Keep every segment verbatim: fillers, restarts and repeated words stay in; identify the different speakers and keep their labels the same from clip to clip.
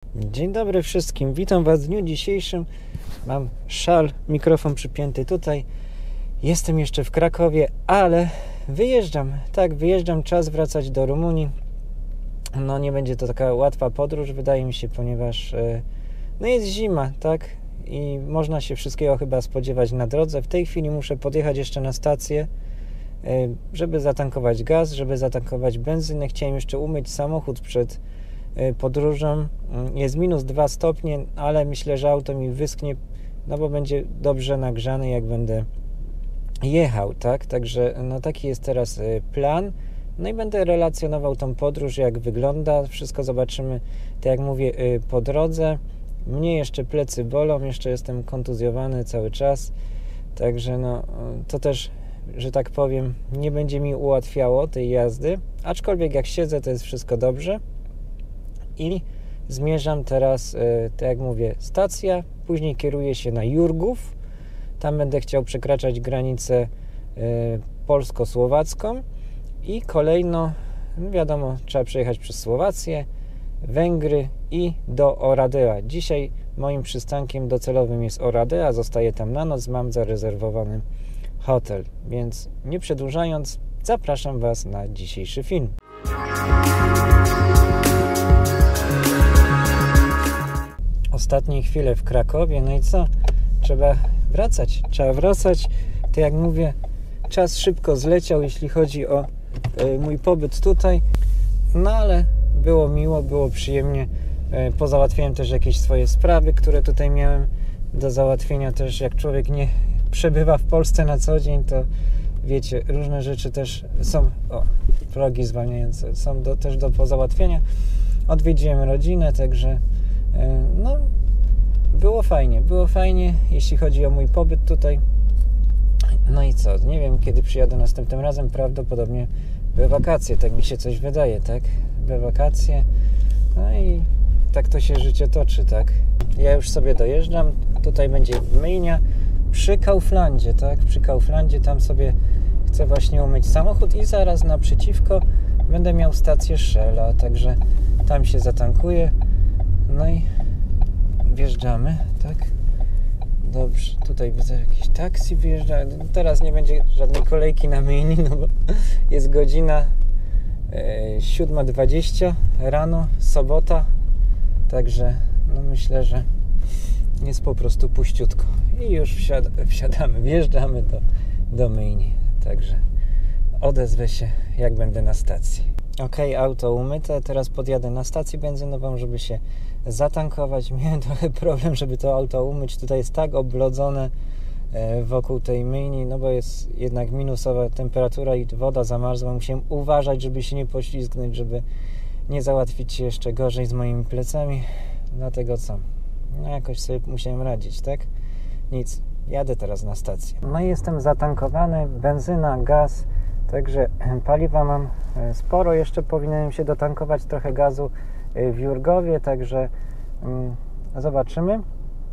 Speaker 1: Dzień dobry wszystkim, witam Was w dniu dzisiejszym. Mam szal, mikrofon przypięty tutaj. Jestem jeszcze w Krakowie, ale wyjeżdżam. Tak, wyjeżdżam, czas wracać do Rumunii. No nie będzie to taka łatwa podróż, wydaje mi się, ponieważ no jest zima, tak? I można się wszystkiego chyba spodziewać na drodze. W tej chwili muszę podjechać jeszcze na stację, żeby zatankować gaz, żeby zatankować benzynę. Chciałem jeszcze umyć samochód przed podróżą. Jest minus dwa stopnie, ale myślę, że auto mi wyschnie, no bo będzie dobrze nagrzane, jak będę jechał, tak? Także no taki jest teraz plan. No i będę relacjonował tą podróż, jak wygląda. Wszystko zobaczymy, tak jak mówię, po drodze. Mnie jeszcze plecy bolą, jeszcze jestem kontuzjowany cały czas. Także no to też, że tak powiem, nie będzie mi ułatwiało tej jazdy. Aczkolwiek jak siedzę, to jest wszystko dobrze. I zmierzam teraz, tak jak mówię, stacja, później kieruję się na Jurgów, tam będę chciał przekraczać granicę polsko-słowacką i kolejno, no wiadomo, trzeba przejechać przez Słowację, Węgry i do Oradea. Dzisiaj moim przystankiem docelowym jest Oradea, zostaję tam na noc, mam zarezerwowany hotel, więc nie przedłużając, zapraszam Was na dzisiejszy film. Ostatnie chwile w Krakowie, no i co? Trzeba wracać, trzeba wracać. Tak jak mówię, czas szybko zleciał, jeśli chodzi o y, mój pobyt tutaj, no ale było miło, było przyjemnie. Y, pozałatwiałem też jakieś swoje sprawy, które tutaj miałem do załatwienia też. Jak człowiek nie przebywa w Polsce na co dzień, to wiecie, różne rzeczy też są, o, progi zwalniające, są do, też do pozałatwienia. Odwiedziłem rodzinę, także no, było fajnie, było fajnie, jeśli chodzi o mój pobyt tutaj. No i co, nie wiem, kiedy przyjadę następnym razem, prawdopodobnie we wakacje, tak mi się coś wydaje, tak? We wakacje, no i tak to się życie toczy, tak? Ja już sobie dojeżdżam, tutaj będzie myjnia przy Kauflandzie, tak? Przy Kauflandzie, tam sobie chcę właśnie umyć samochód i zaraz naprzeciwko będę miał stację Shella, także tam się zatankuję. No i wjeżdżamy, tak? Dobrze, tutaj widzę jakieś taksi wyjeżdża. Teraz nie będzie żadnej kolejki na myjni, no bo jest godzina e, siódma dwadzieścia rano, sobota. Także no myślę, że jest po prostu puściutko. I już wsiad wsiadamy, wjeżdżamy do, do myjni. Także odezwę się, jak będę na stacji. Ok, auto umyte, teraz podjadę na stację benzynową, żeby się zatankować. Miałem trochę problem, żeby to auto umyć. Tutaj jest tak oblodzone wokół tej myjni, no bo jest jednak minusowa temperatura i woda zamarzła. Musiałem uważać, żeby się nie poślizgnąć, żeby nie załatwić się jeszcze gorzej z moimi plecami. Dlatego co? No jakoś sobie musiałem radzić, tak? Nic, jadę teraz na stację. No i jestem zatankowany, benzyna, gaz. Także paliwa mam sporo, jeszcze powinienem się dotankować trochę gazu w Jurgowie, także mm, zobaczymy.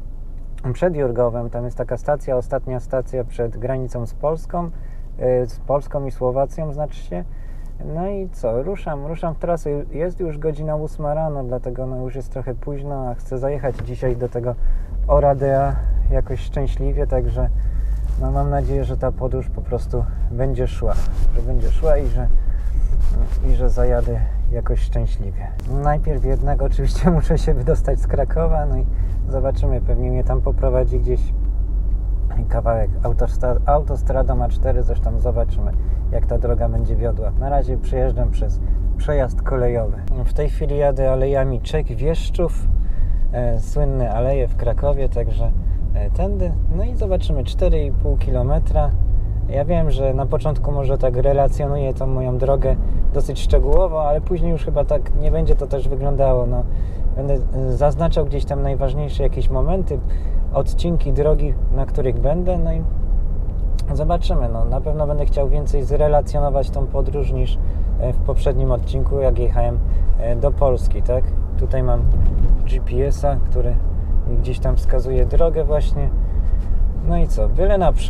Speaker 1: Przed Jurgowem, tam jest taka stacja, ostatnia stacja przed granicą z Polską, z Polską i Słowacją znaczy się. No i co, ruszam, ruszam w trasę, jest już godzina ósma rano, dlatego no już jest trochę późno, a chcę zajechać dzisiaj do tego Oradea jakoś szczęśliwie, także no mam nadzieję, że ta podróż po prostu będzie szła, że będzie szła i że, i że zajadę jakoś szczęśliwie. Najpierw jednak oczywiście muszę się wydostać z Krakowa, no i zobaczymy, pewnie mnie tam poprowadzi gdzieś kawałek autostrad autostradą A cztery, zresztą zobaczymy, jak ta droga będzie wiodła. Na razie przejeżdżam przez przejazd kolejowy. W tej chwili jadę alejami Czech Wieszczów, e, słynne aleje w Krakowie, także tędy, no i zobaczymy, cztery i pół kilometra. Ja wiem, że na początku może tak relacjonuję tą moją drogę dosyć szczegółowo, ale później już chyba tak nie będzie to też wyglądało. No, będę zaznaczał gdzieś tam najważniejsze jakieś momenty, odcinki drogi, na których będę, no i zobaczymy. No, na pewno będę chciał więcej zrelacjonować tą podróż niż w poprzednim odcinku, jak jechałem do Polski, tak? Tutaj mam G P S a, który gdzieś tam wskazuje drogę właśnie. No i co? Byle naprzód.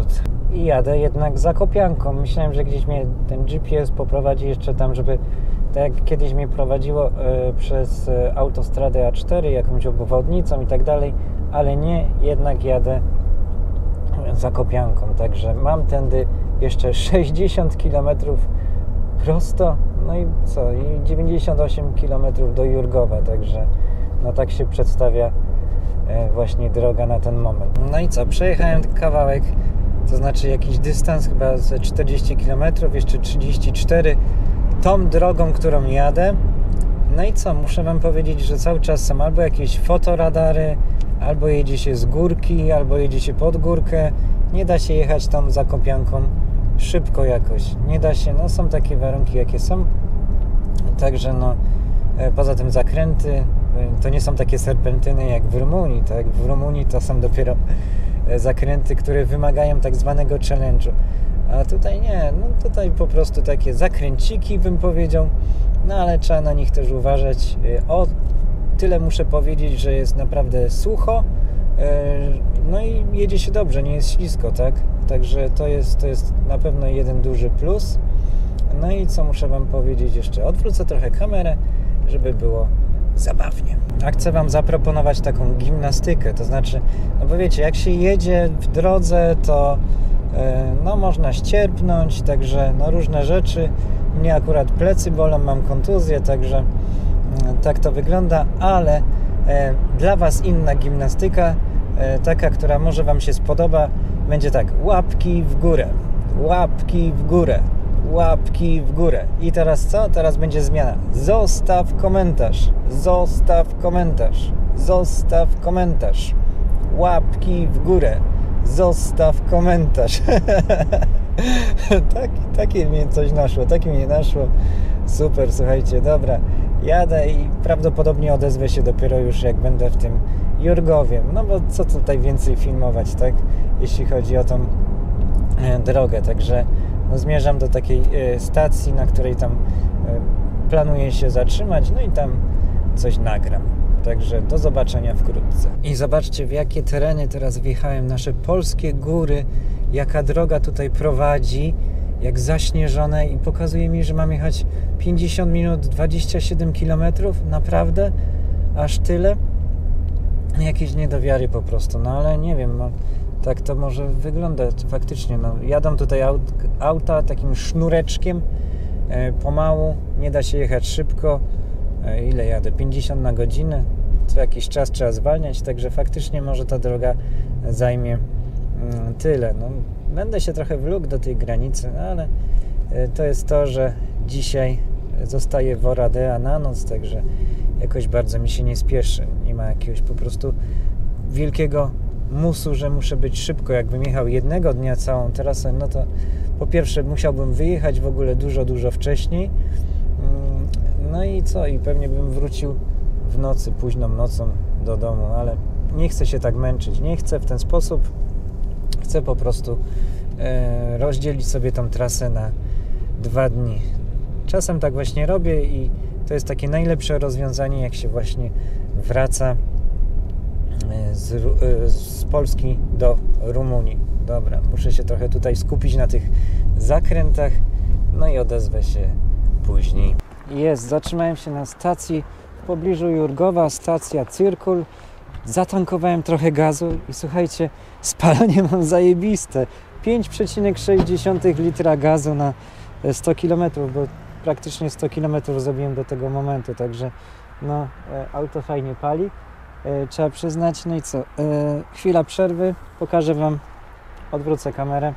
Speaker 1: i jadę jednak Zakopianką. Myślałem, że gdzieś mnie ten G P S poprowadzi jeszcze tam, żeby tak jak kiedyś mnie prowadziło y, przez y, autostradę A cztery, jakąś obwodnicą i tak dalej, ale nie, jednak jadę Zakopianką, także mam tędy jeszcze sześćdziesiąt kilometrów prosto, no i co, i dziewięćdziesiąt osiem kilometrów do Jurgowa, także no tak się przedstawia e, właśnie droga na ten moment. No i co, przejechałem kawałek, to znaczy jakiś dystans, chyba ze czterdzieści kilometrów, jeszcze trzydzieści cztery, tą drogą, którą jadę. No i co, muszę wam powiedzieć, że cały czas są albo jakieś fotoradary, albo jedzie się z górki, albo jedzie się pod górkę. Nie da się jechać tą Zakopianką szybko jakoś. Nie da się, no są takie warunki, jakie są. Także no, poza tym zakręty, to nie są takie serpentyny jak w Rumunii, tak? W Rumunii to są dopiero zakręty, które wymagają tak zwanego challenge'u. A tutaj nie, no tutaj po prostu takie zakręciki, bym powiedział. No ale trzeba na nich też uważać. O tyle muszę powiedzieć, że jest naprawdę sucho, no i jedzie się dobrze, nie jest ślisko, tak? Także to jest, to jest na pewno jeden duży plus. No i co muszę wam powiedzieć jeszcze? Odwrócę trochę kamerę, żeby było zabawnie. A chcę wam zaproponować taką gimnastykę, to znaczy, no bo wiecie, jak się jedzie w drodze, to no można ścierpnąć, także no różne rzeczy. Mnie akurat plecy bolą, mam kontuzję, także tak to wygląda, ale e, dla was inna gimnastyka, e, taka, która może wam się spodoba, będzie tak: łapki w górę, łapki w górę, łapki w górę. I teraz co? Teraz będzie zmiana. Zostaw komentarz, zostaw komentarz, zostaw komentarz, łapki w górę, zostaw komentarz. tak, takie mnie coś naszło, takie mnie naszło. Super, słuchajcie, dobra, jadę i prawdopodobnie odezwę się dopiero już jak będę w tym Jurgowie, no bo co tutaj więcej filmować, tak, jeśli chodzi o tą e, drogę, także no, zmierzam do takiej e, stacji, na której tam e, planuję się zatrzymać, no i tam coś nagram. Także do zobaczenia wkrótce. I zobaczcie, w jakie tereny teraz wjechałem, nasze polskie góry, jaka droga tutaj prowadzi, jak zaśnieżone, i pokazuje mi, że mam jechać pięćdziesiąt minut, dwadzieścia siedem kilometrów, naprawdę? Aż tyle? Jakieś niedowiary po prostu, no ale nie wiem, no, tak to może wyglądać faktycznie, no, jadą tutaj aut, auta takim sznureczkiem, e, pomału, nie da się jechać szybko. E, ile jadę? pięćdziesiąt na godzinę, co jakiś czas trzeba zwalniać, także faktycznie może ta droga zajmie mm, tyle, no. Będę się trochę wlókł do tej granicy, no ale to jest to, że dzisiaj zostaję w Oradea na noc, także jakoś bardzo mi się nie spieszy. Nie ma jakiegoś po prostu wielkiego musu, że muszę być szybko. Jakbym jechał jednego dnia całą trasę, no to po pierwsze musiałbym wyjechać w ogóle dużo, dużo wcześniej. No i co? I pewnie bym wrócił w nocy, późną nocą do domu, ale nie chcę się tak męczyć. Nie chcę w ten sposób. Chcę po prostu e, rozdzielić sobie tą trasę na dwa dni. Czasem tak właśnie robię i to jest takie najlepsze rozwiązanie, jak się właśnie wraca z, e, z Polski do Rumunii. Dobra, muszę się trochę tutaj skupić na tych zakrętach, no i odezwę się później. Jest, zatrzymałem się na stacji w pobliżu Jurgowa, stacja Cyrkul. Zatankowałem trochę gazu i słuchajcie, spalanie mam zajebiste. pięć przecinek sześć litra gazu na sto kilometrów, bo praktycznie sto kilometrów zrobiłem do tego momentu, także no, auto fajnie pali, trzeba przyznać. No i co, chwila przerwy, pokażę wam, odwrócę kamerę.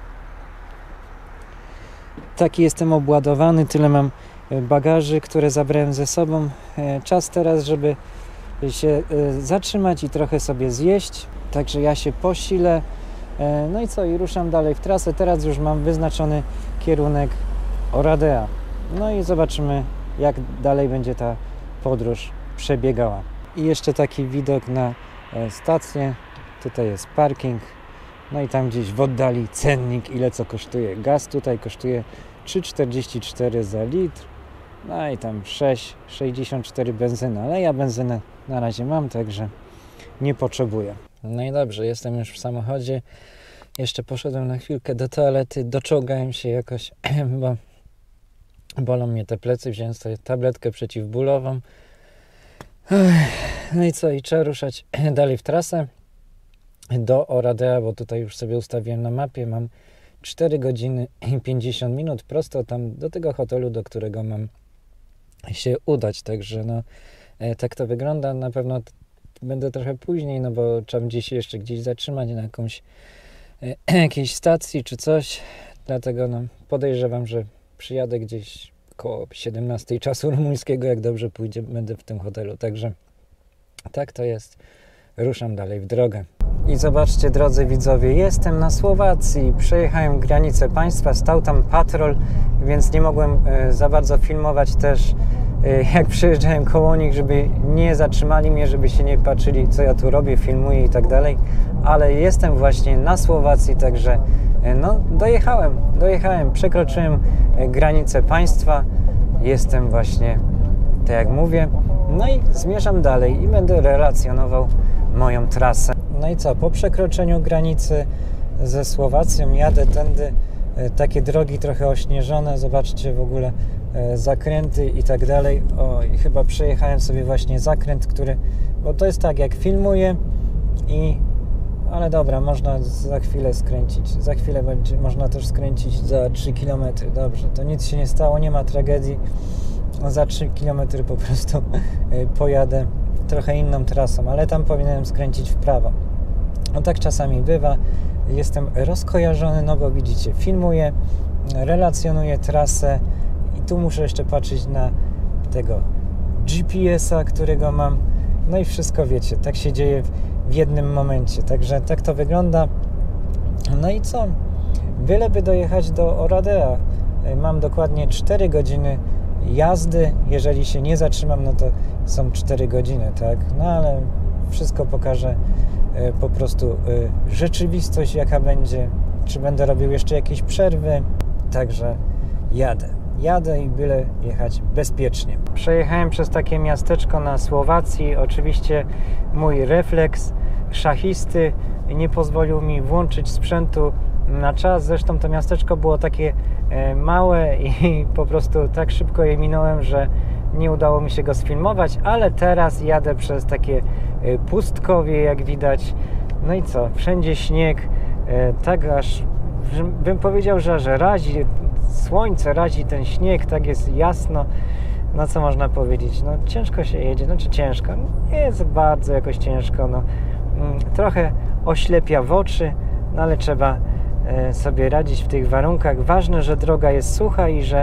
Speaker 1: Taki jestem obładowany, tyle mam bagaży, które zabrałem ze sobą. Czas teraz, żeby się zatrzymać i trochę sobie zjeść, także ja się posilę, no i co, i ruszam dalej w trasę. Teraz już mam wyznaczony kierunek Oradea, no i zobaczymy, jak dalej będzie ta podróż przebiegała. I jeszcze taki widok na stację, tutaj jest parking, no i tam gdzieś w oddali cennik, ile co kosztuje. Gaz tutaj kosztuje trzy czterdzieści cztery za litr, no i tam sześć sześćdziesiąt cztery benzyna, ale ja benzynę na razie mam, także nie potrzebuję. No i dobrze, jestem już w samochodzie. Jeszcze poszedłem na chwilkę do toalety, doczołgałem się jakoś, bo bolą mnie te plecy, wziąłem sobie tabletkę przeciwbólową. No i co, i trzeba ruszać dalej w trasę do Oradea, bo tutaj już sobie ustawiłem na mapie, mam cztery godziny i pięćdziesiąt minut prosto tam do tego hotelu, do którego mam się udać, także no tak to wygląda. Na pewno będę trochę później, no bo trzeba gdzieś się jeszcze gdzieś zatrzymać na jakąś jakiejś stacji czy coś, dlatego no podejrzewam, że przyjadę gdzieś koło siedemnastej czasu rumuńskiego, jak dobrze pójdzie, będę w tym hotelu, także tak to jest. Ruszam dalej w drogę. I zobaczcie, drodzy widzowie, jestem na Słowacji, przejechałem granicę państwa, stał tam patrol, więc nie mogłem e, za bardzo filmować też, e, jak przejeżdżałem koło nich, żeby nie zatrzymali mnie, żeby się nie patrzyli, co ja tu robię, filmuję i tak dalej, ale jestem właśnie na Słowacji, także e, no dojechałem, dojechałem, przekroczyłem e, granicę państwa, jestem właśnie, tak jak mówię, no i zmierzam dalej i będę relacjonował moją trasę. No i co, po przekroczeniu granicy ze Słowacją jadę tędy, e, takie drogi trochę ośnieżone, zobaczcie w ogóle e, zakręty i tak dalej. O, i chyba przejechałem sobie właśnie zakręt, który, bo to jest tak, jak filmuję i, ale dobra, można za chwilę skręcić, za chwilę będzie, można też skręcić za trzy kilometry, dobrze, to nic się nie stało, nie ma tragedii, za trzy kilometry po prostu e, pojadę trochę inną trasą, ale tam powinienem skręcić w prawo. No tak czasami bywa. Jestem rozkojarzony, no bo widzicie, filmuję, relacjonuję trasę i tu muszę jeszcze patrzeć na tego G P S a, którego mam. No i wszystko wiecie, tak się dzieje w jednym momencie. Także tak to wygląda. No i co? Byleby dojechać do Oradea. Mam dokładnie cztery godziny jazdy. Jeżeli się nie zatrzymam, no to są cztery godziny, tak? No ale wszystko pokaże e, po prostu e, rzeczywistość, jaka będzie, czy będę robił jeszcze jakieś przerwy, także jadę. Jadę i byle jechać bezpiecznie. Przejechałem przez takie miasteczko na Słowacji, oczywiście mój refleks szachisty nie pozwolił mi włączyć sprzętu na czas, zresztą to miasteczko było takie e, małe i po prostu tak szybko je minąłem, że nie udało mi się go sfilmować, ale teraz jadę przez takie e, pustkowie, jak widać. No i co? Wszędzie śnieg, e, tak aż bym powiedział, że, że razi słońce, razi ten śnieg, tak jest jasno. No co można powiedzieć? No ciężko się jedzie, znaczy ciężko, nie jest bardzo jakoś ciężko, no trochę oślepia w oczy, no ale trzeba sobie radzić w tych warunkach. Ważne, że droga jest sucha i że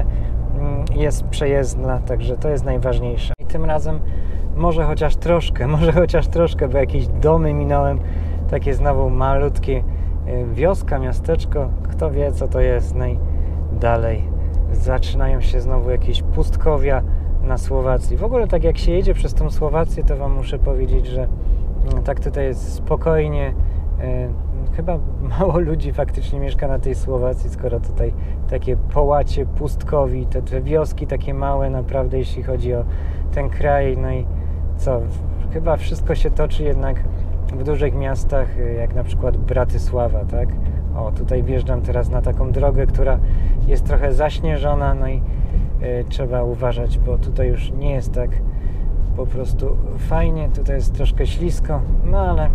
Speaker 1: jest przejezdna, także to jest najważniejsze. I tym razem może chociaż troszkę, może chociaż troszkę, bo jakieś domy minąłem, takie znowu malutkie wioska, miasteczko, kto wie co to jest. No i dalej zaczynają się znowu jakieś pustkowia na Słowacji. W ogóle tak jak się jedzie przez tą Słowację, to wam muszę powiedzieć, że no, tak tutaj jest spokojnie. E, chyba mało ludzi faktycznie mieszka na tej Słowacji, skoro tutaj takie połacie pustkowi, te, te wioski takie małe naprawdę, jeśli chodzi o ten kraj. No i co, chyba wszystko się toczy jednak w dużych miastach, jak na przykład Bratysława, tak? O, tutaj wjeżdżam teraz na taką drogę, która jest trochę zaśnieżona, no i y, trzeba uważać, bo tutaj już nie jest tak po prostu fajnie, tutaj jest troszkę ślisko, no ale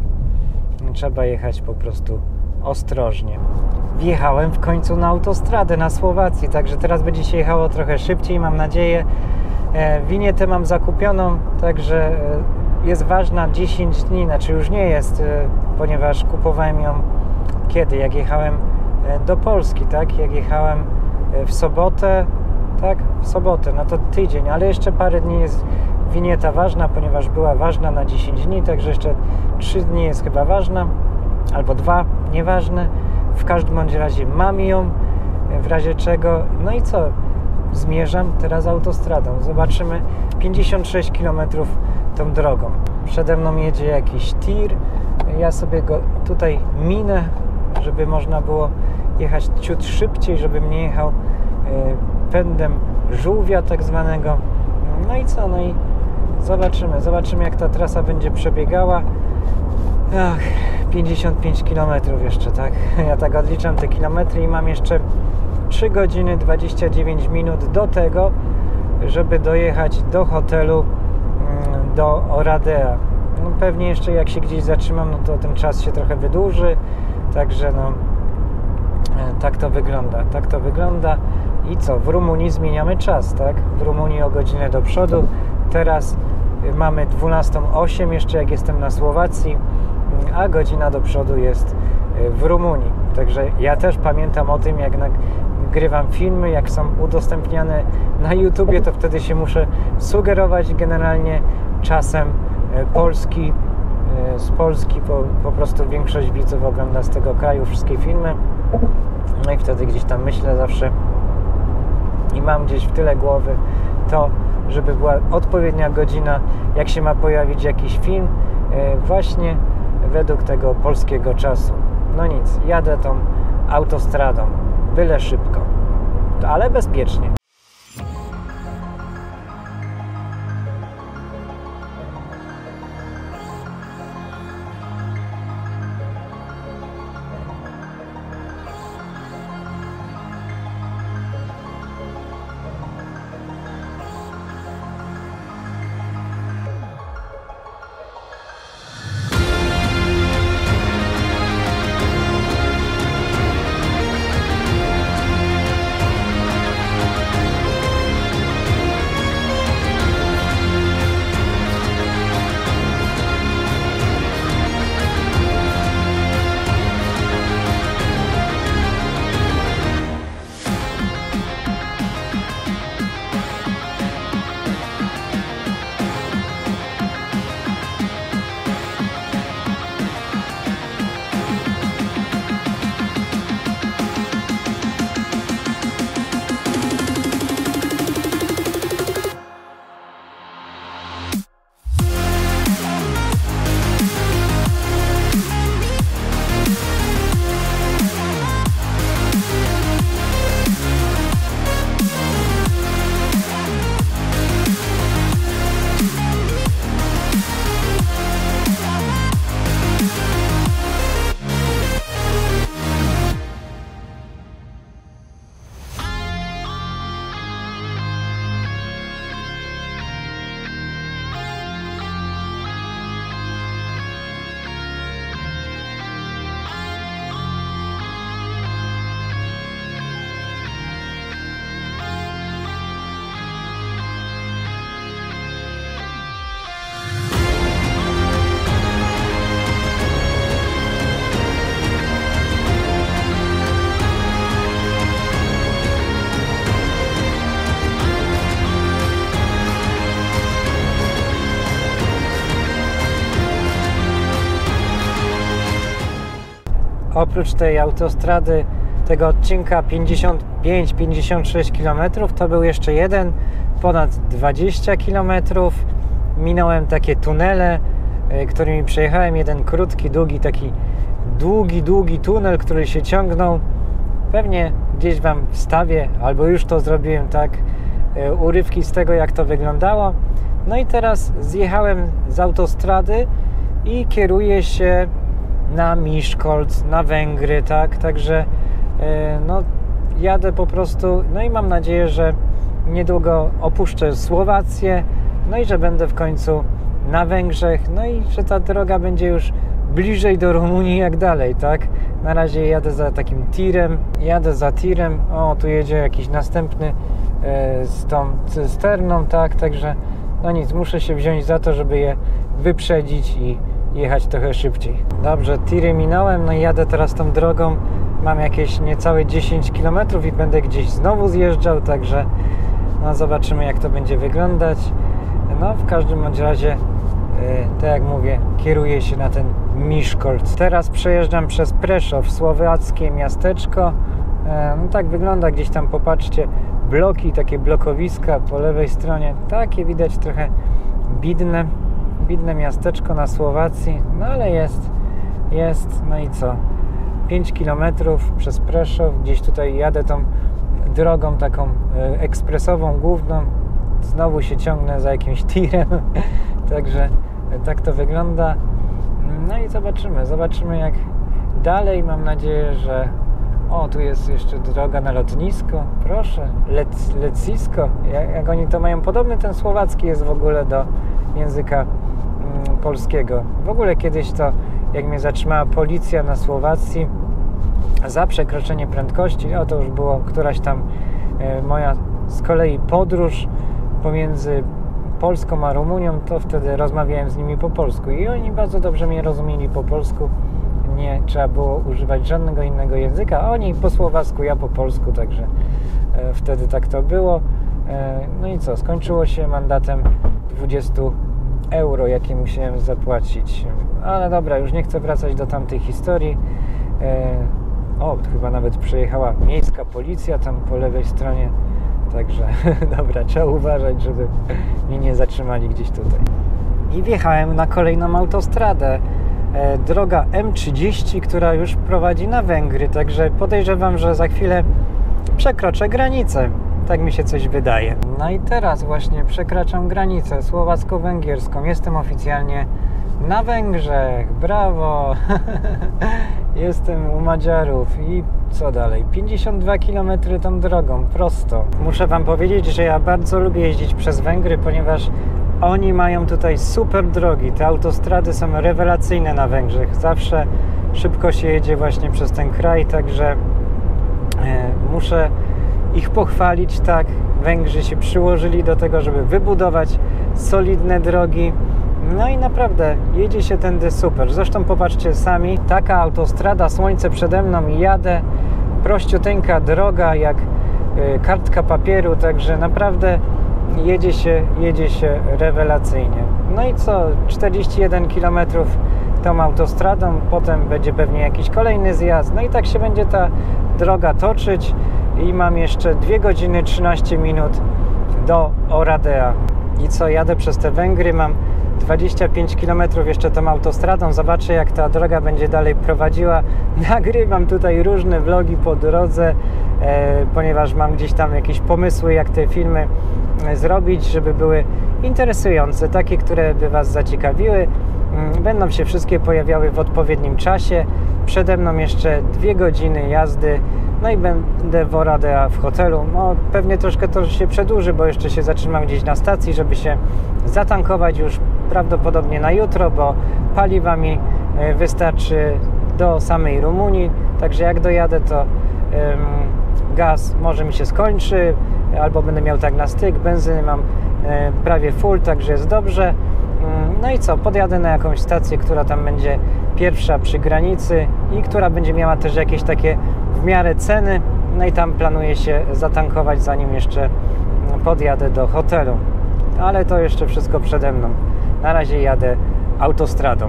Speaker 1: trzeba jechać po prostu ostrożnie. Wjechałem w końcu na autostradę na Słowacji, także teraz będzie się jechało trochę szybciej, mam nadzieję. E, winietę mam zakupioną, także e, jest ważna dziesięć dni, znaczy już nie jest, e, ponieważ kupowałem ją kiedy? Jak jechałem e, do Polski, tak? Jak jechałem e, w sobotę, tak? W sobotę, no to tydzień, ale jeszcze parę dni jest winieta ważna, ponieważ była ważna na dziesięć dni, także jeszcze trzy dni jest chyba ważna, albo dwa, nieważne. W każdym bądź razie mam ją, w razie czego, no i co? Zmierzam teraz autostradą. Zobaczymy, pięćdziesiąt sześć kilometrów tą drogą. Przede mną jedzie jakiś tir. Ja sobie go tutaj minę, żeby można było jechać ciut szybciej, żebym nie jechał y, pędem żółwia tak zwanego. No i co? No i zobaczymy. Zobaczymy, jak ta trasa będzie przebiegała. Ach, pięćdziesiąt pięć kilometrów jeszcze, tak? Ja tak odliczam te kilometry i mam jeszcze trzy godziny dwadzieścia dziewięć minut do tego, żeby dojechać do hotelu, do Oradea. No pewnie jeszcze jak się gdzieś zatrzymam, no to ten czas się trochę wydłuży, także no tak to wygląda, tak to wygląda. I co? W Rumunii zmieniamy czas, tak? W Rumunii o godzinę do przodu. Teraz mamy dwunasta osiem, jeszcze jak jestem na Słowacji, a godzina do przodu jest w Rumunii. Także ja też pamiętam o tym, jak nagrywam filmy, jak są udostępniane na YouTubie, to wtedy się muszę sugerować generalnie czasem Polski. Z Polski po, po prostu większość widzów ogląda z tego kraju wszystkie filmy. No i wtedy gdzieś tam myślę zawsze i mam gdzieś w tyle głowy to, żeby była odpowiednia godzina, jak się ma pojawić jakiś film, właśnie według tego polskiego czasu. No nic, jadę tą autostradą, byle szybko, ale bezpiecznie. Oprócz tej autostrady, tego odcinka pięćdziesiąt pięć pięćdziesiąt sześć kilometrów, to był jeszcze jeden ponad dwadzieścia kilometrów. Minąłem takie tunele, którymi przejechałem, jeden krótki, długi, taki długi, długi tunel, który się ciągnął. Pewnie gdzieś Wam wstawię, albo już to zrobiłem, tak, urywki z tego, jak to wyglądało. No i teraz zjechałem z autostrady i kieruję się na Miskolc, na Węgry, tak, także no jadę po prostu, no i mam nadzieję, że niedługo opuszczę Słowację, no i że będę w końcu na Węgrzech, no i że ta droga będzie już bliżej do Rumunii jak dalej, tak. Na razie jadę za takim tirem, jadę za tirem, o tu jedzie jakiś następny e, z tą cysterną, tak, także no nic, muszę się wziąć za to, żeby je wyprzedzić i jechać trochę szybciej. Dobrze, tiry minąłem, no i jadę teraz tą drogą, mam jakieś niecałe dziesięć kilometrów i będę gdzieś znowu zjeżdżał, także no zobaczymy, jak to będzie wyglądać. No w każdym bądź razie, tak jak mówię, kieruję się na ten Miskolc. Teraz przejeżdżam przez Preszów, słowackie miasteczko. No tak wygląda, gdzieś tam popatrzcie, bloki, takie blokowiska po lewej stronie, takie widać trochę bidne, bidne miasteczko na Słowacji, no ale jest, jest, no i co, pięć kilometrów przez Preszów, gdzieś tutaj jadę tą drogą taką ekspresową, główną, znowu się ciągnę za jakimś tirem, także tak to wygląda. No i zobaczymy, zobaczymy jak dalej. Mam nadzieję, że o, tu jest jeszcze droga na lotnisko, proszę, Lec, lecisko, jak, jak oni to mają, podobny ten słowacki jest w ogóle do języka mm, polskiego. W ogóle kiedyś to, jak mnie zatrzymała policja na Słowacji za przekroczenie prędkości, o to już było któraś tam e, moja z kolei podróż pomiędzy Polską a Rumunią, to wtedy rozmawiałem z nimi po polsku i oni bardzo dobrze mnie rozumieli po polsku. Nie trzeba było używać żadnego innego języka. Oni po słowacku, ja po polsku, także e, wtedy tak to było. E, no i co? Skończyło się mandatem dwadzieścia euro, jakie musiałem zapłacić. Ale dobra, już nie chcę wracać do tamtej historii. E, o, chyba nawet przejechała miejska policja tam po lewej stronie. Także dobra, trzeba uważać, żeby mnie nie zatrzymali gdzieś tutaj. I wjechałem na kolejną autostradę. E, droga M trzydzieści, która już prowadzi na Węgry, także podejrzewam, że za chwilę przekroczę granicę. Tak mi się coś wydaje. No i teraz właśnie przekraczam granicę słowacko-węgierską. Jestem oficjalnie na Węgrzech. Brawo! Jestem u Madziarów i co dalej? pięćdziesiąt dwa kilometry tą drogą, prosto. Muszę wam powiedzieć, że ja bardzo lubię jeździć przez Węgry, ponieważ oni mają tutaj super drogi. Te autostrady są rewelacyjne na Węgrzech. Zawsze szybko się jedzie właśnie przez ten kraj, także e, muszę ich pochwalić, tak. Węgrzy się przyłożyli do tego, żeby wybudować solidne drogi. No i naprawdę jedzie się tędy super. Zresztą popatrzcie sami, taka autostrada, słońce przede mną i jadę, prościuteńka droga jak y, kartka papieru, także naprawdę jedzie się, jedzie się rewelacyjnie. No i co, czterdzieści jeden kilometrów tą autostradą, potem będzie pewnie jakiś kolejny zjazd, no i tak się będzie ta droga toczyć i mam jeszcze dwie godziny trzynaście minut do Oradea. I co, jadę przez te Węgry, mam dwadzieścia pięć kilometrów jeszcze tą autostradą, zobaczę jak ta droga będzie dalej prowadziła. Nagrywam tutaj różne vlogi po drodze, e, ponieważ mam gdzieś tam jakieś pomysły, jak te filmy e, zrobić, żeby były interesujące, takie, które by was zaciekawiły. Będą się wszystkie pojawiały w odpowiednim czasie. Przede mną jeszcze dwie godziny jazdy, no i będę w Oradea w hotelu. No, pewnie troszkę to się przedłuży, bo jeszcze się zatrzymam gdzieś na stacji, żeby się zatankować już prawdopodobnie na jutro, bo paliwa mi wystarczy do samej Rumunii, także jak dojadę, to um, gaz może mi się skończy, albo będę miał tak na styk, benzyny mam e, prawie full, także jest dobrze. No i co, podjadę na jakąś stację, która tam będzie pierwsza przy granicy i która będzie miała też jakieś takie w miarę ceny, no i tam planuję się zatankować, zanim jeszcze podjadę do hotelu, ale to jeszcze wszystko przede mną. Na razie jadę autostradą.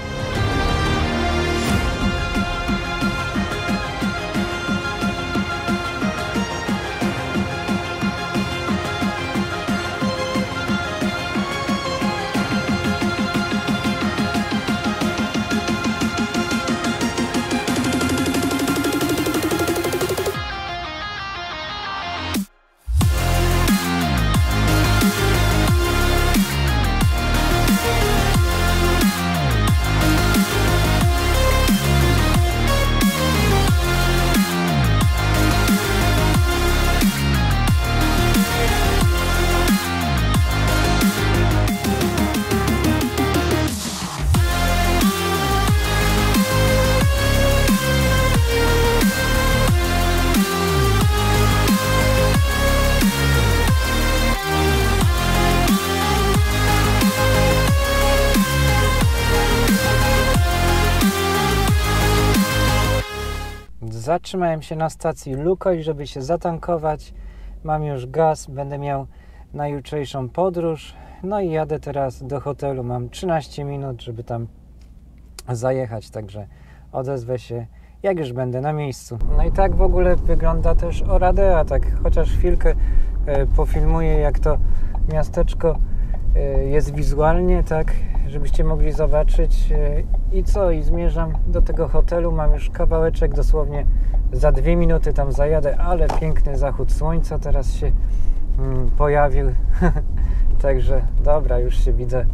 Speaker 1: Zatrzymałem się na stacji Lukoil, żeby się zatankować. Mam już gaz, będę miał na jutrzejszą podróż. No i jadę teraz do hotelu. Mam trzynaście minut, żeby tam zajechać, także odezwę się, jak już będę na miejscu. No i tak w ogóle wygląda też Oradea, tak chociaż chwilkę e, pofilmuję, jak to miasteczko e, jest wizualnie, tak, żebyście mogli zobaczyć. E, I co? I zmierzam do tego hotelu. Mam już kawałeczek, dosłownie za dwie minuty tam zajadę, ale piękny zachód słońca teraz się mm, pojawił. Także dobra, już się widzę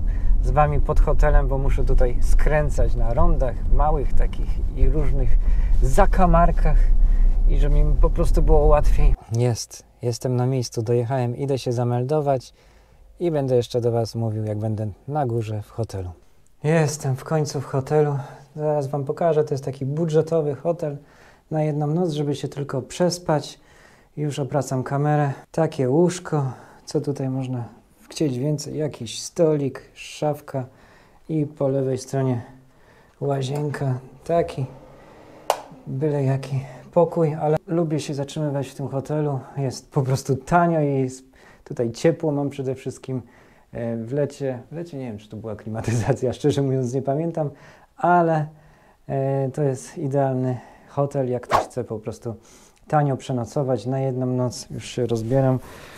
Speaker 1: z Wami pod hotelem, bo muszę tutaj skręcać na rondach małych takich i różnych zakamarkach i żeby mi po prostu było łatwiej. Jest, jestem na miejscu, dojechałem, idę się zameldować i będę jeszcze do Was mówił, jak będę na górze w hotelu. Jestem w końcu w hotelu, zaraz Wam pokażę, to jest taki budżetowy hotel na jedną noc, żeby się tylko przespać. Już obracam kamerę. Takie łóżko, co tutaj można chcieć więcej, jakiś stolik, szafka i po lewej stronie łazienka, taki byle jaki pokój, ale lubię się zatrzymywać w tym hotelu, jest po prostu tanio i jest tutaj ciepło, mam przede wszystkim w lecie, w lecie nie wiem, czy to była klimatyzacja, szczerze mówiąc nie pamiętam, ale to jest idealny hotel, jak ktoś chce po prostu tanio przenocować na jedną noc, już się rozbieram,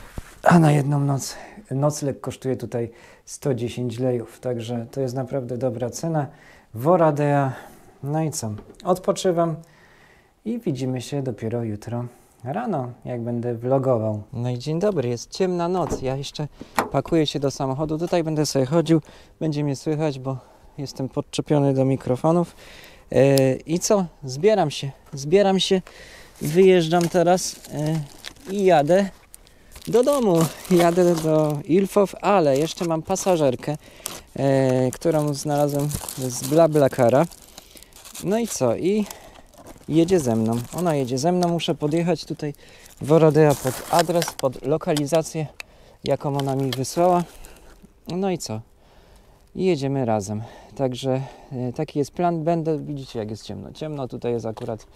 Speaker 1: a na jedną noc nocleg kosztuje tutaj sto dziesięć lejów, także to jest naprawdę dobra cena. Oradea. No i co? Odpoczywam i widzimy się dopiero jutro rano, jak będę vlogował. No i dzień dobry, jest ciemna noc. Ja jeszcze pakuję się do samochodu. Tutaj będę sobie chodził, będzie mnie słychać, bo jestem podczepiony do mikrofonów. Yy, I co? Zbieram się. Zbieram się. Wyjeżdżam teraz yy, i jadę do domu. Jadę do Ilfów, ale jeszcze mam pasażerkę, yy, którą znalazłem z BlaBlaCara. No i co? I jedzie ze mną. Ona jedzie ze mną. Muszę podjechać tutaj w Oradea pod adres, pod lokalizację, jaką ona mi wysłała. No i co? I jedziemy razem. Także e, taki jest plan. Będę, widzicie jak jest ciemno. Ciemno, tutaj jest akurat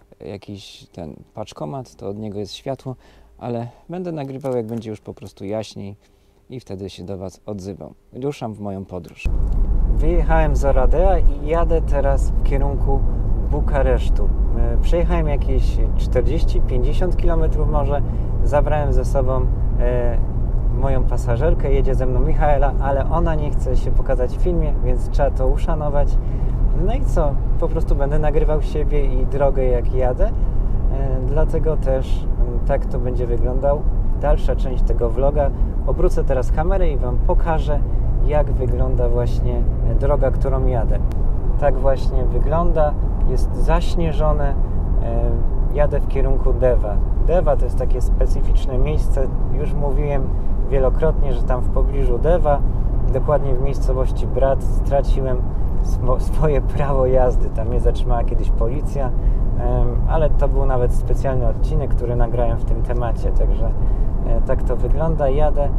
Speaker 1: jakiś ten paczkomat, to od niego jest światło, ale będę nagrywał jak będzie już po prostu jaśniej i wtedy się do Was odzywam. Ruszam w moją podróż. Wyjechałem z Oradea i jadę teraz w kierunku Bukaresztu. Przejechałem jakieś czterdzieści pięćdziesiąt kilometrów może. Zabrałem ze sobą e, moją pasażerkę, jedzie ze mną Michaela, ale ona nie chce się pokazać w filmie, więc trzeba to uszanować. No i co? Po prostu będę nagrywał siebie i drogę jak jadę. E, dlatego też e, tak to będzie wyglądał. Dalsza część tego vloga. Obrócę teraz kamerę i Wam pokażę, jak wygląda właśnie droga, którą jadę. Tak właśnie wygląda. Jest zaśnieżone. E, jadę w kierunku Deva. Deva to jest takie specyficzne miejsce. Już mówiłem wielokrotnie, że tam w pobliżu Deva, dokładnie w miejscowości Brat, straciłem swo swoje prawo jazdy. Tam mnie zatrzymała kiedyś policja, e, ale to był nawet specjalny odcinek, który nagrałem w tym temacie. Także e, tak to wygląda. Jadę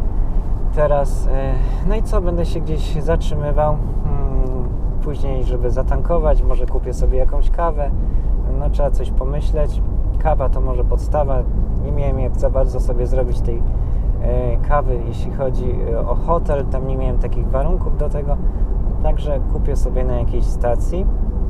Speaker 1: teraz. E, no i co? Będę się gdzieś zatrzymywał. Hmm, później, żeby zatankować, może kupię sobie jakąś kawę. No trzeba coś pomyśleć. Kawa to może podstawa. Nie miałem jak za bardzo sobie zrobić tej e, kawy, jeśli chodzi o hotel. Tam nie miałem takich warunków do tego. Także kupię sobie na jakiejś stacji.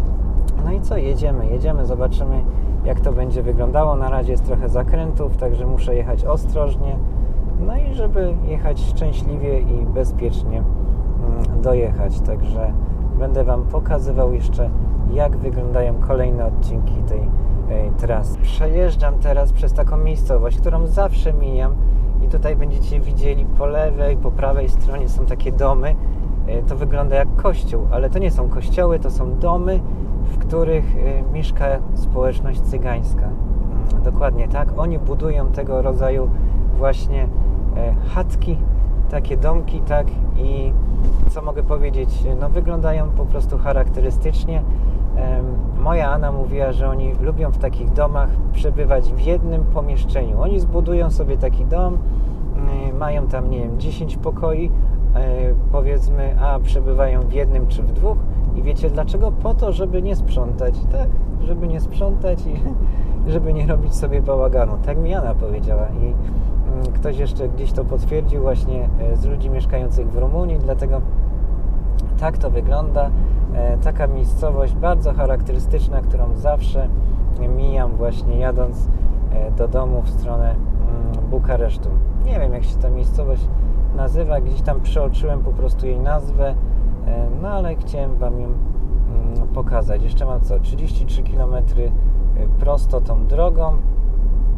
Speaker 1: No i co? Jedziemy. Jedziemy, zobaczymy jak to będzie wyglądało. Na razie jest trochę zakrętów, także muszę jechać ostrożnie. No i żeby jechać szczęśliwie i bezpiecznie mm, dojechać. Także będę Wam pokazywał jeszcze, jak wyglądają kolejne odcinki tej e, trasy. Przejeżdżam teraz przez taką miejscowość, którą zawsze mijam i tutaj będziecie widzieli po lewej, po prawej stronie są takie domy. E, to wygląda jak kościół, ale to nie są kościoły, to są domy, w których e, mieszka społeczność cygańska. Mm, dokładnie tak. Oni budują tego rodzaju właśnie e, chatki, takie domki, tak, i co mogę powiedzieć, no wyglądają po prostu charakterystycznie. E, moja Anna mówiła, że oni lubią w takich domach przebywać w jednym pomieszczeniu. Oni zbudują sobie taki dom, e, mają tam, nie wiem, dziesięć pokoi, e, powiedzmy, a przebywają w jednym czy w dwóch. I wiecie dlaczego? Po to, żeby nie sprzątać, tak, żeby nie sprzątać i żeby nie robić sobie bałaganu. Tak mi Anna powiedziała i ktoś jeszcze gdzieś to potwierdził właśnie z ludzi mieszkających w Rumunii, dlatego tak to wygląda. Taka miejscowość bardzo charakterystyczna, którą zawsze mijam właśnie jadąc do domu w stronę Bukaresztu. Nie wiem jak się ta miejscowość nazywa, gdzieś tam przeoczyłem po prostu jej nazwę, no ale chciałem Wam ją pokazać. Jeszcze mam co? trzydzieści trzy kilometry prosto tą drogą,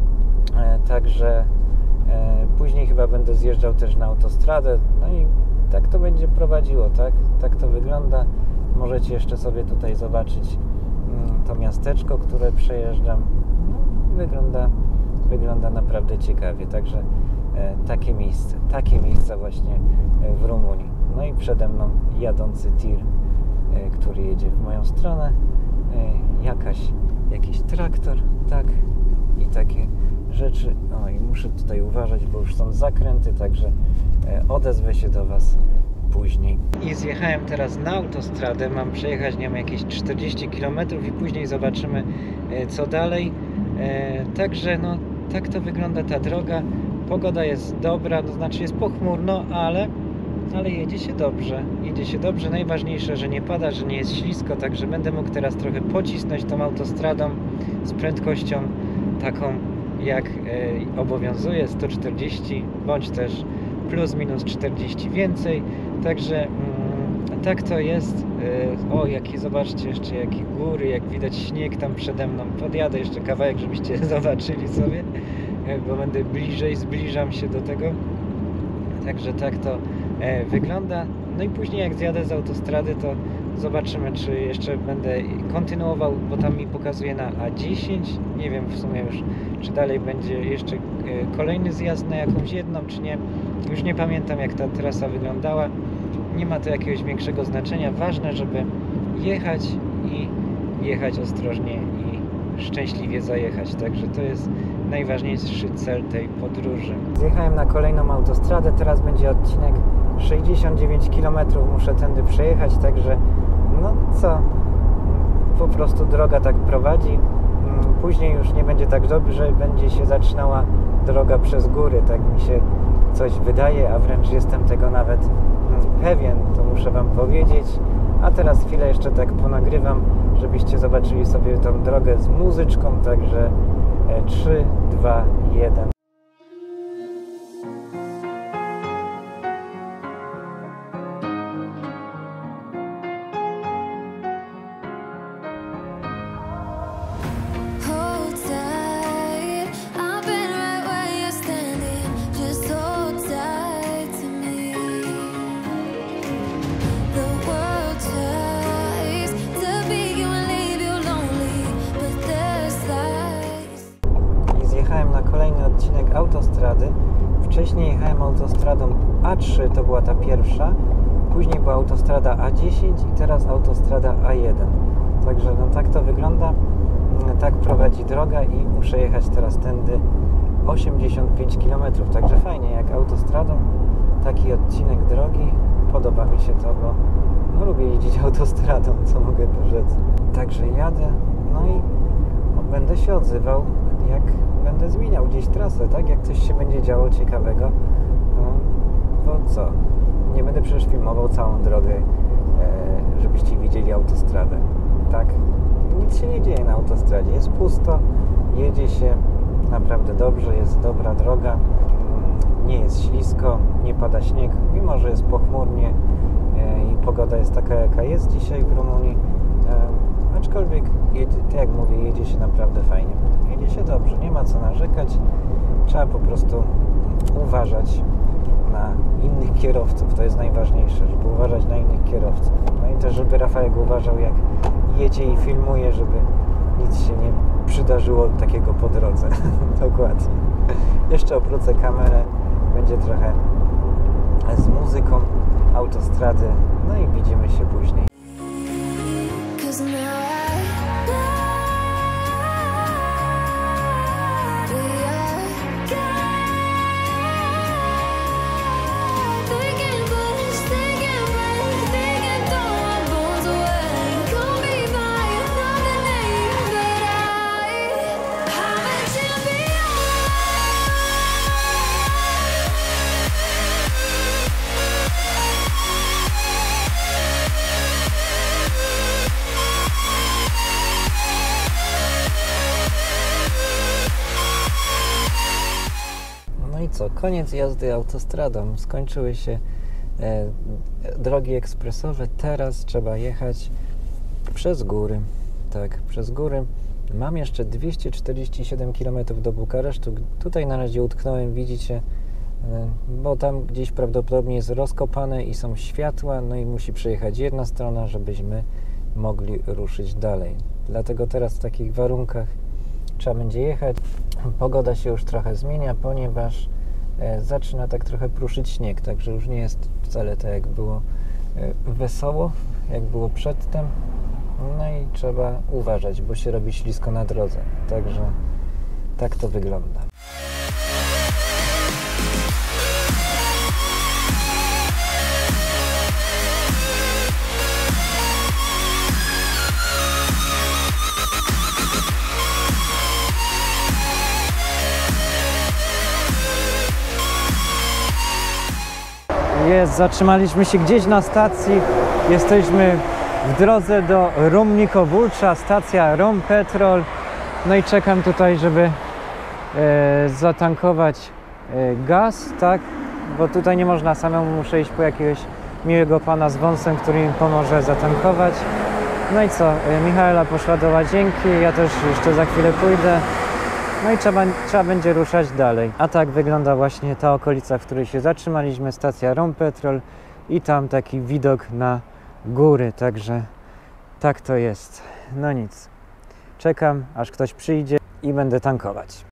Speaker 1: także później chyba będę zjeżdżał też na autostradę, no i tak to będzie prowadziło, tak? Tak to wygląda. Możecie jeszcze sobie tutaj zobaczyć mm, to miasteczko, które przejeżdżam. No, wygląda, wygląda naprawdę ciekawie, także e, takie miejsce, takie miejsca właśnie e, w Rumunii. No i przede mną jadący tir, e, który jedzie w moją stronę, e, jakaś, jakiś traktor, tak, i takie rzeczy. O, i muszę tutaj uważać, bo już są zakręty, także e, odezwę się do Was później. I zjechałem teraz na autostradę, mam przejechać nią jakieś czterdzieści kilometrów i później zobaczymy e, co dalej. E, także no, tak to wygląda ta droga. Pogoda jest dobra, to znaczy jest pochmurno, ale, ale jedzie się dobrze. Jedzie się dobrze. Najważniejsze, że nie pada, że nie jest ślisko, także będę mógł teraz trochę pocisnąć tą autostradą z prędkością taką jak e, obowiązuje, sto czterdzieści, bądź też plus minus czterdzieści więcej. Także mm, tak to jest. E, o, jakie, zobaczcie jeszcze jakie góry, jak widać śnieg tam przede mną. Podjadę jeszcze kawałek, żebyście zobaczyli sobie, e, bo będę bliżej, zbliżam się do tego. Także tak to e, wygląda. No i później jak zjadę z autostrady, to zobaczymy, czy jeszcze będę kontynuował, bo tam mi pokazuje na A dziesięć. Nie wiem w sumie już, czy dalej będzie jeszcze kolejny zjazd na jakąś jedną, czy nie. Już nie pamiętam, jak ta trasa wyglądała. Nie ma to jakiegoś większego znaczenia. Ważne, żeby jechać i jechać ostrożnie i szczęśliwie zajechać. Także to jest najważniejszy cel tej podróży. Zjechałem na kolejną autostradę. Teraz będzie odcinek sześćdziesiąt dziewięć kilometrów. Muszę tędy przejechać, także no co? Po prostu droga tak prowadzi. Później już nie będzie tak dobrze, będzie się zaczynała droga przez góry. Tak mi się coś wydaje, a wręcz jestem tego nawet pewien, to muszę Wam powiedzieć. A teraz chwilę jeszcze tak ponagrywam, żebyście zobaczyli sobie tą drogę z muzyczką, także trzy, dwa, jeden. Kolejny odcinek autostrady. Wcześniej jechałem autostradą A trzy, to była ta pierwsza, później była autostrada A dziesięć i teraz autostrada A jeden. Także no tak to wygląda, tak prowadzi droga i muszę jechać teraz tędy osiemdziesiąt pięć kilometrów, także fajnie, jak autostradą taki odcinek drogi, podoba mi się to, bo no, lubię jeździć autostradą, co mogę rzec. Także jadę, no i no, będę się odzywał, jak będę zmieniał gdzieś trasę, tak? Jak coś się będzie działo ciekawego, no to co? Nie będę przecież filmował całą drogę, e, żebyście widzieli autostradę, tak? Nic się nie dzieje na autostradzie, jest pusto, jedzie się naprawdę dobrze, jest dobra droga, nie jest ślisko, nie pada śnieg, mimo że jest pochmurnie e, i pogoda jest taka, jaka jest dzisiaj w Rumunii. E, Aczkolwiek, jedzie, tak jak mówię, jedzie się naprawdę fajnie. Jedzie się dobrze, nie ma co narzekać. Trzeba po prostu uważać na innych kierowców. To jest najważniejsze, żeby uważać na innych kierowców. No i też, żeby Rafałek uważał, jak jedzie i filmuje, żeby nic się nie przydarzyło takiego po drodze. Dokładnie. Jeszcze obrócę kamerę. Będzie trochę z muzyką autostrady. No i widzimy się później. Co, koniec jazdy autostradą, skończyły się e, drogi ekspresowe, teraz trzeba jechać przez góry, tak, przez góry. Mam jeszcze dwieście czterdzieści siedem kilometrów do Bukaresztu, tutaj na razie utknąłem, widzicie, bo tam gdzieś prawdopodobnie jest rozkopane i są światła, no i musi przejechać jedna strona, żebyśmy mogli ruszyć dalej. Dlatego teraz w takich warunkach trzeba będzie jechać. Pogoda się już trochę zmienia, ponieważ zaczyna tak trochę pruszyć śnieg, także już nie jest wcale tak jak było wesoło, jak było przedtem. No i trzeba uważać, bo się robi ślisko na drodze. Także tak to wygląda. Jest, zatrzymaliśmy się gdzieś na stacji. Jesteśmy w drodze do Rumniko-Wólcza, stacja Rompetrol. No i czekam tutaj, żeby e, zatankować e, gaz, tak? Bo tutaj nie można samemu, muszę iść po jakiegoś miłego pana z wąsem, który mi pomoże zatankować. No i co? E, Michaela poszła do łazienki, ja też jeszcze za chwilę pójdę. No i trzeba, trzeba będzie ruszać dalej. A tak wygląda właśnie ta okolica, w której się zatrzymaliśmy, stacja Rompetrol i tam taki widok na góry, także tak to jest. No nic, czekam aż ktoś przyjdzie i będę tankować.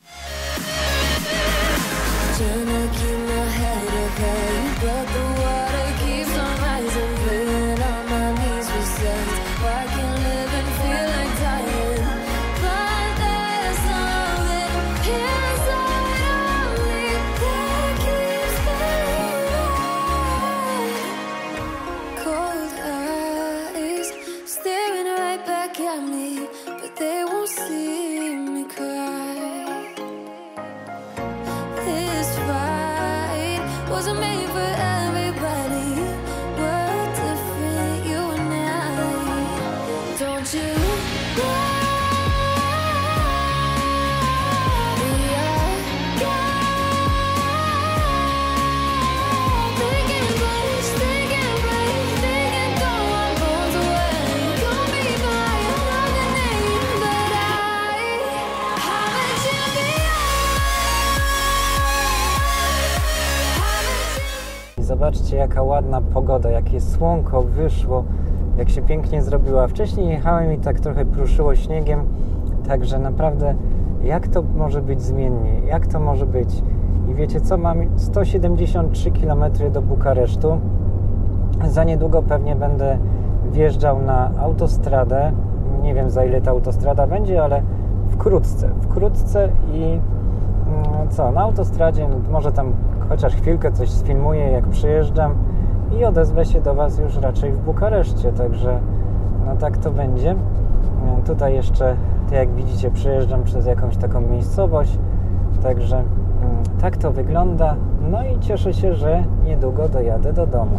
Speaker 1: Zobaczcie, jaka ładna pogoda, jakie słonko wyszło, jak się pięknie zrobiła. Wcześniej jechałem i tak trochę pruszyło śniegiem, także naprawdę jak to może być zmiennie, jak to może być. I wiecie co, mam sto siedemdziesiąt trzy kilometry do Bukaresztu. Za niedługo pewnie będę wjeżdżał na autostradę. Nie wiem, za ile ta autostrada będzie, ale wkrótce, wkrótce i co, na autostradzie może tam chociaż chwilkę coś sfilmuję, jak przyjeżdżam i odezwę się do Was już raczej w Bukareszcie, także no tak to będzie. Tutaj jeszcze, tak jak widzicie, przejeżdżam przez jakąś taką miejscowość, także tak to wygląda. No i cieszę się, że niedługo dojadę do domu.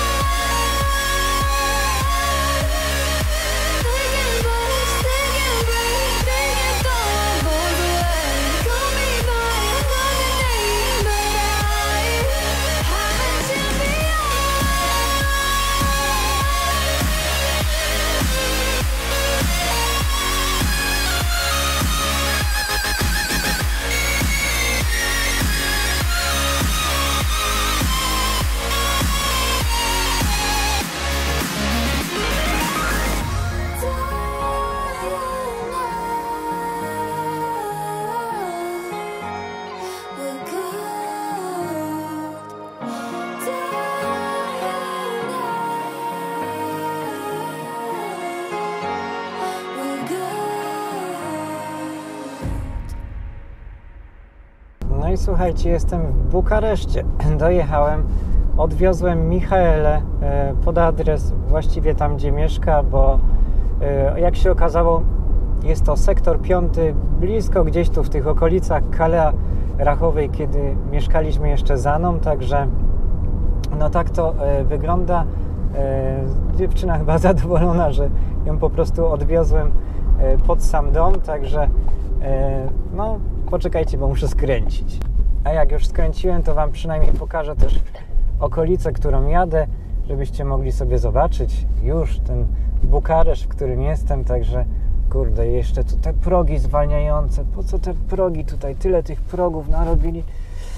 Speaker 1: No i słuchajcie, jestem w Bukareszcie. Dojechałem, odwiozłem Michaelę pod adres właściwie tam, gdzie mieszka, bo jak się okazało, jest to sektor piąty, blisko gdzieś tu w tych okolicach Kalea Rachowej, kiedy mieszkaliśmy jeszcze za mną, także no tak to wygląda. Dziewczyna chyba zadowolona, że ją po prostu odwiozłem pod sam dom, także no poczekajcie, bo muszę skręcić. A jak już skręciłem, to Wam przynajmniej pokażę też okolicę, którą jadę, żebyście mogli sobie zobaczyć już ten Bukareszt, w którym jestem, także kurde, jeszcze tu te progi zwalniające, po co te progi tutaj, tyle tych progów narobili.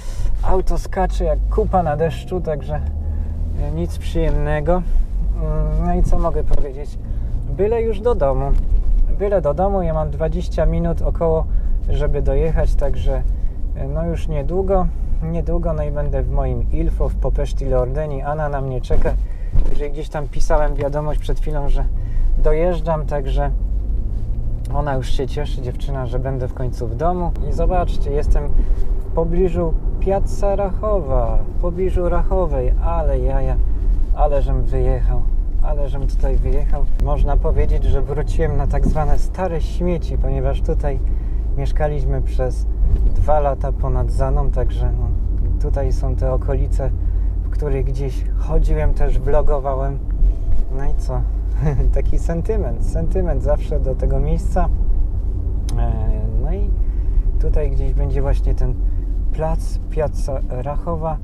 Speaker 1: auto skacze jak kupa na deszczu, także nic przyjemnego. No i co mogę powiedzieć? Byle już do domu. Byle do domu, ja mam dwadzieścia minut około, żeby dojechać, także no już niedługo, niedługo, no i będę w moim Ilfov w Popeszti Leordeni. Anna na mnie czeka, że gdzieś tam pisałem wiadomość przed chwilą, że dojeżdżam, także ona już się cieszy, dziewczyna, że będę w końcu w domu. I zobaczcie, jestem w pobliżu Piazza Rachowa, w pobliżu Rachowej, ale jaja, ale żem wyjechał. Ale żem tutaj wyjechał. Można powiedzieć, że wróciłem na tak zwane stare śmieci, ponieważ tutaj mieszkaliśmy przez dwa lata ponad Zaną, także no, tutaj są te okolice, w których gdzieś chodziłem, też vlogowałem. No i co? Taki sentyment, sentyment zawsze do tego miejsca. No i tutaj gdzieś będzie właśnie ten plac, Piazza Rachowa,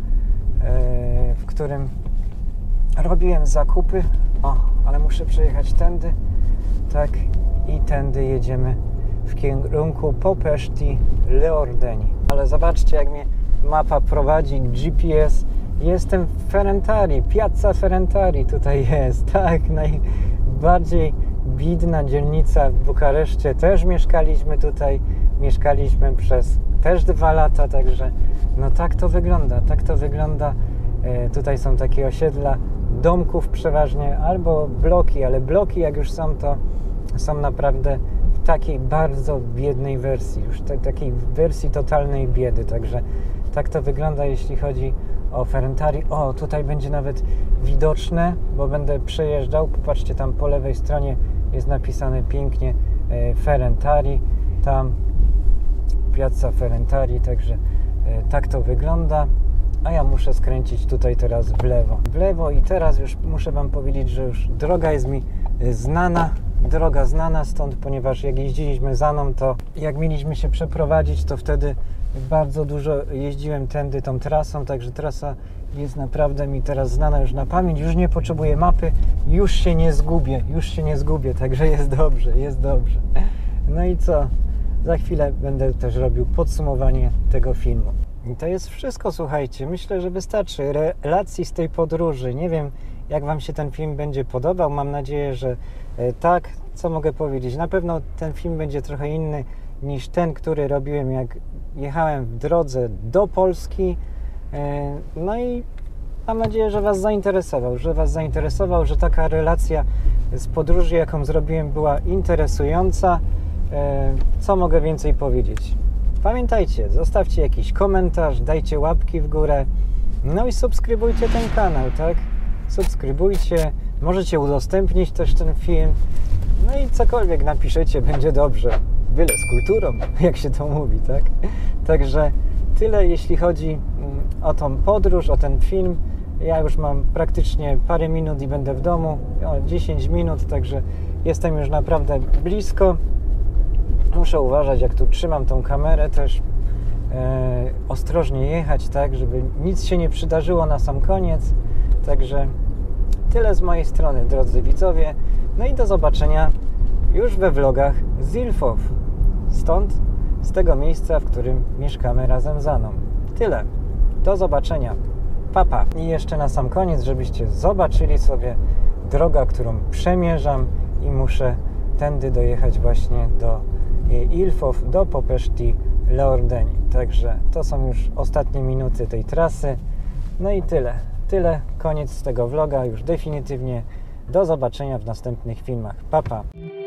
Speaker 1: w którym robiłem zakupy. O, ale muszę przejechać tędy. Tak, i tędy jedziemy w kierunku Popeszti Leordeni. Ale zobaczcie, jak mnie mapa prowadzi, G P S. Jestem w Ferentari, Piazza Ferentari tutaj jest. Tak, najbardziej biedna dzielnica w Bukareszcie. Też mieszkaliśmy tutaj. Mieszkaliśmy przez też dwa lata, także no tak to wygląda, tak to wygląda. E, tutaj są takie osiedla domków przeważnie, albo bloki, ale bloki jak już są, to są naprawdę w takiej bardzo biednej wersji, już te, takiej wersji totalnej biedy, także tak to wygląda, jeśli chodzi o Ferentari. O, tutaj będzie nawet widoczne, bo będę przejeżdżał, popatrzcie, tam po lewej stronie jest napisane pięknie e, Ferentari, tam Piazza Ferentari, także e, tak to wygląda. A ja muszę skręcić tutaj teraz w lewo. W lewo i teraz już muszę Wam powiedzieć, że już droga jest mi znana. Droga znana stąd, ponieważ jak jeździliśmy Zaną, to jak mieliśmy się przeprowadzić, to wtedy bardzo dużo jeździłem tędy tą trasą, także trasa jest naprawdę mi teraz znana już na pamięć. Już nie potrzebuję mapy, już się nie zgubię, już się nie zgubię, także jest dobrze, jest dobrze. No i co? Za chwilę będę też robił podsumowanie tego filmu. I to jest wszystko, słuchajcie. Myślę, że wystarczy relacji z tej podróży. Nie wiem, jak Wam się ten film będzie podobał. Mam nadzieję, że e, tak. Co mogę powiedzieć? Na pewno ten film będzie trochę inny niż ten, który robiłem, jak jechałem w drodze do Polski. E, no i mam nadzieję, że Was zainteresował, że Was zainteresował, że taka relacja z podróży, jaką zrobiłem, była interesująca. E, co mogę więcej powiedzieć? Pamiętajcie, zostawcie jakiś komentarz, dajcie łapki w górę, no i subskrybujcie ten kanał, tak? Subskrybujcie, możecie udostępnić też ten film, no i cokolwiek napiszecie, będzie dobrze, byle z kulturą, jak się to mówi, tak? Także tyle, jeśli chodzi o tą podróż, o ten film. Ja już mam praktycznie parę minut i będę w domu, o dziesięć minut, także jestem już naprawdę blisko. Muszę uważać, jak tu trzymam tą kamerę, też e, ostrożnie jechać, tak, żeby nic się nie przydarzyło na sam koniec. Także tyle z mojej strony, drodzy widzowie. No i do zobaczenia już we vlogach z Ilfov. Stąd, z tego miejsca, w którym mieszkamy razem z Aną. Tyle. Do zobaczenia. Pa, pa. I jeszcze na sam koniec, żebyście zobaczyli sobie drogę, którą przemierzam i muszę tędy dojechać właśnie do Ilfov, do Popeszti Leordeni. Także to są już ostatnie minuty tej trasy. No i tyle. Tyle. Koniec z tego vloga już definitywnie. Do zobaczenia w następnych filmach. Pa, pa.